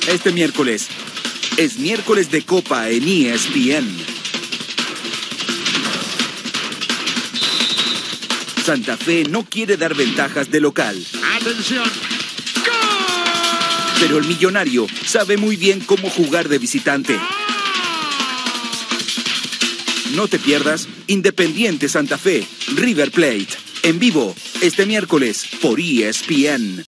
Este miércoles es miércoles de Copa en ESPN. Santa Fe no quiere dar ventajas de local. ¡Atención! ¡Gol! Pero el millonario sabe muy bien cómo jugar de visitante. No te pierdas Independiente Santa Fe, River Plate, en vivo este miércoles por ESPN.